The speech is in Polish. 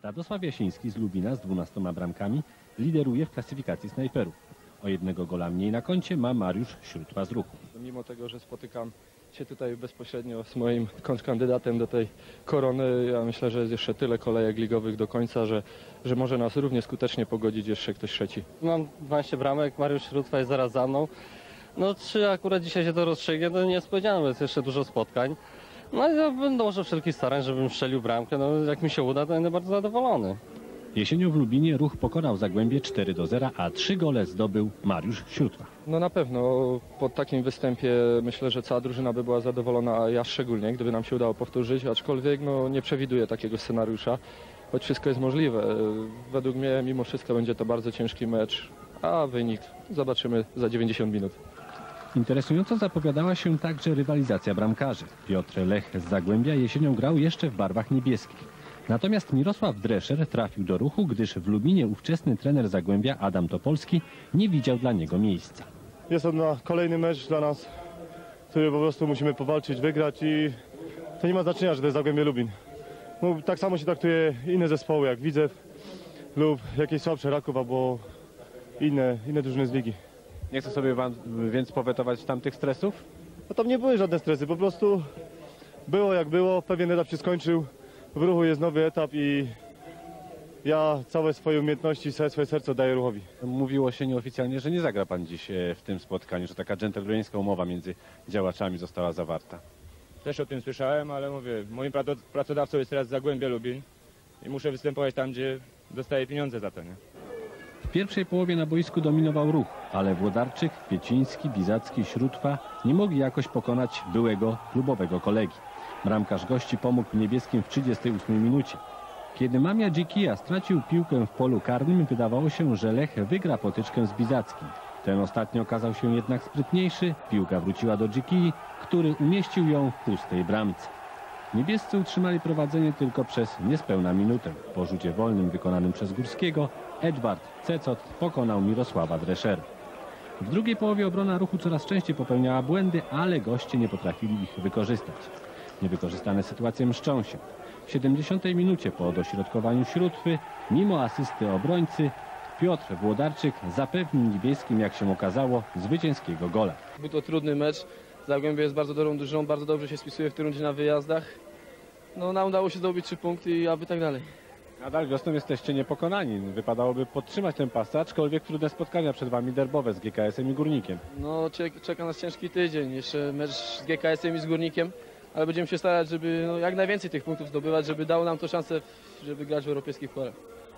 Radosław Jasiński z Lubina z 12 bramkami lideruje w klasyfikacji snajperów. O jednego gola mniej na koncie ma Mariusz Śródła z Ruchu. Mimo tego, że spotykam się tutaj bezpośrednio z moim kontrkandydatem do tej korony, ja myślę, że jest jeszcze tyle kolejek ligowych do końca, że może nas równie skutecznie pogodzić jeszcze ktoś trzeci. Mam 12 bramek, Mariusz Śródła jest zaraz za mną. No czy akurat dzisiaj się to rozstrzygnie, to nie spodziewałem, bo jest jeszcze dużo spotkań. No i ja będę może wszelkich starań, żebym strzelił bramkę. No jak mi się uda, to będę bardzo zadowolony. Jesienią w Lubinie Ruch pokonał Zagłębie 4-0, a 3 gole zdobył Mariusz Śródła. No na pewno po takim występie myślę, że cała drużyna by była zadowolona, a ja szczególnie, gdyby nam się udało powtórzyć, aczkolwiek no, nie przewiduję takiego scenariusza, choć wszystko jest możliwe. Według mnie mimo wszystko będzie to bardzo ciężki mecz, a wynik zobaczymy za 90 minut. Interesująco zapowiadała się także rywalizacja bramkarzy. Piotr Lech z Zagłębia jesienią grał jeszcze w barwach niebieskich. Natomiast Mirosław Drescher trafił do Ruchu, gdyż w Lubinie ówczesny trener Zagłębia Adam Topolski nie widział dla niego miejsca. Jest to kolejny mecz dla nas, który po prostu musimy powalczyć, wygrać i to nie ma znaczenia, że to jest Zagłębie Lubin. No, tak samo się traktuje inne zespoły jak Widzew lub jakieś słabsze Raków albo inne drużyny z ligi. Nie chcę sobie więc powetować tamtych stresów? No tam nie były żadne stresy, po prostu było jak było, pewien etap się skończył, w Ruchu jest nowy etap i ja całe swoje umiejętności, całe swoje serce oddaję Ruchowi. Mówiło się nieoficjalnie, że nie zagra pan dziś w tym spotkaniu, że taka dżentelmeńska umowa między działaczami została zawarta. Też o tym słyszałem, ale mówię, moim pracodawcą jest teraz Zagłębie Lubin i muszę występować tam, gdzie dostaję pieniądze za to, nie? W pierwszej połowie na boisku dominował Ruch, ale Włodarczyk, Kwieciński, Bizacki, Śródwa nie mogli jakoś pokonać byłego klubowego kolegi. Bramkarz gości pomógł niebieskim w 38 minucie. Kiedy Mamia Dzikija stracił piłkę w polu karnym, wydawało się, że Lech wygra potyczkę z Bizackim. Ten ostatni okazał się jednak sprytniejszy, piłka wróciła do Dzikii, który umieścił ją w pustej bramce. Niebiescy utrzymali prowadzenie tylko przez niespełna minutę. Po rzucie wolnym wykonanym przez Górskiego Edward Cecot pokonał Mirosława Dreschera. W drugiej połowie obrona Ruchu coraz częściej popełniała błędy, ale goście nie potrafili ich wykorzystać. Niewykorzystane sytuacje mszczą się. W 70 minucie po dośrodkowaniu Śródwy, mimo asysty obrońcy, Piotr Włodarczyk zapewnił niebieskim, jak się okazało, zwycięskiego gola. Był to trudny mecz. Zagłębie jest bardzo dobrą drużyną, bardzo dobrze się spisuje w tej rundzie na wyjazdach. No, nam udało się zdobyć 3 punkty i aby tak dalej. Nadal wiosną jesteście niepokonani. Wypadałoby podtrzymać ten pas, aczkolwiek trudne spotkania przed wami derbowe z GKS-em i Górnikiem. No, czeka nas ciężki tydzień, jeszcze mecz z GKS-em i z Górnikiem, ale będziemy się starać, żeby jak najwięcej tych punktów zdobywać, żeby dało nam to szansę, żeby grać w europejskich pucharach.